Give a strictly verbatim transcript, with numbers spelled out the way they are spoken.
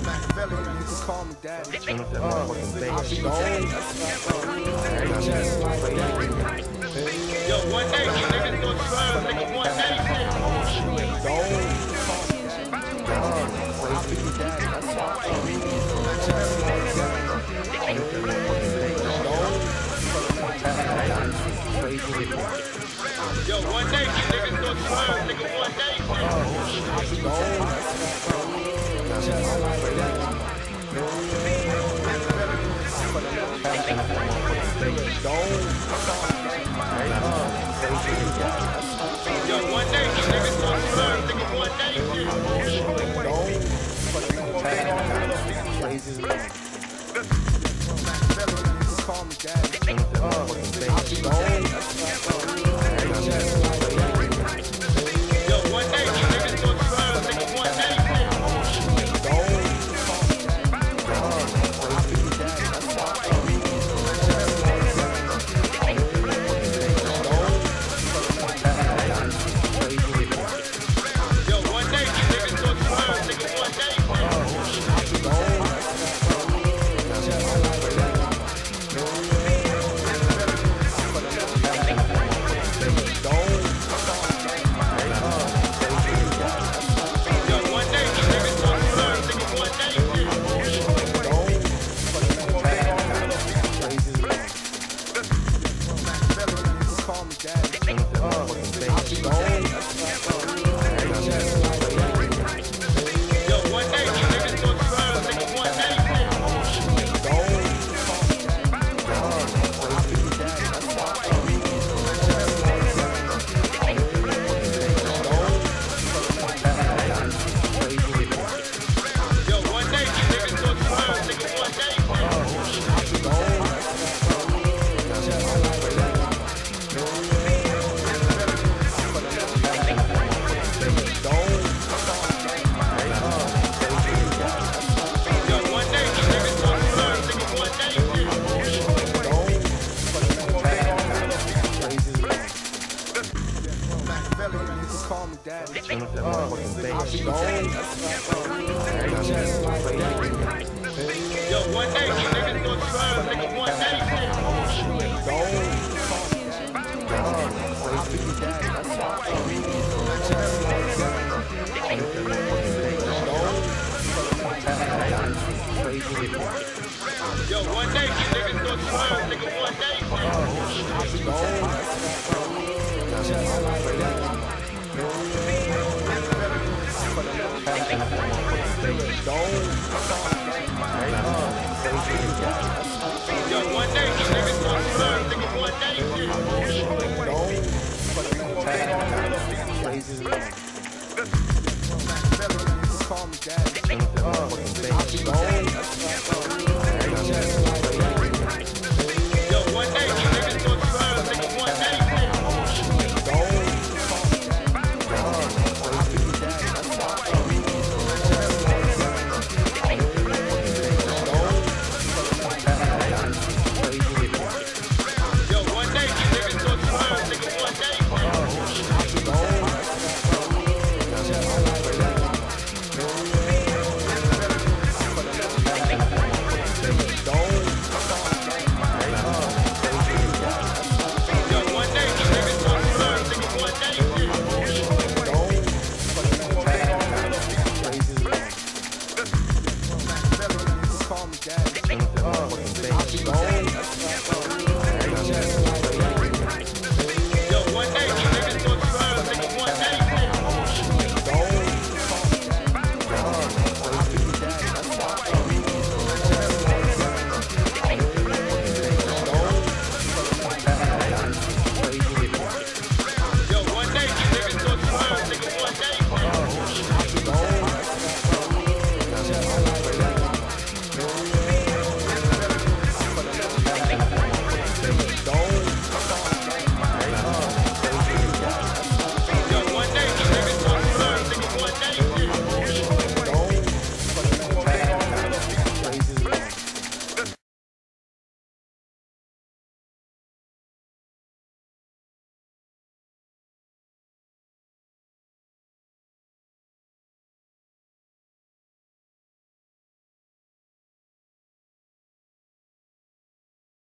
Call me daddy. Uh, Yo, one nation, niggas go twelve, nigga, one nation. Yo, one nation, niggas go twelve, nigga, one nation. Yo, one nation, niggas go twelve, nigga, one nation. Call me daddy. Yo, one nation, niggas go twelve, nigga, one nation. Yo, one nation, niggas go twelve, nigga, one nation. Call me daddy. Yo, one nation, niggas go twelve, nigga, one nation. Yo, one nation, niggas go twelve, nigga, one nation. Yo, one nation, niggas go twelve, nigga, one nation. Call me daddy. Yo, one nation, niggas go twelve, nigga, one nation. Yo, one nation, niggas go twelve, nigga, one Yo, one nation, niggas go twelve, nigga, one Call me daddy.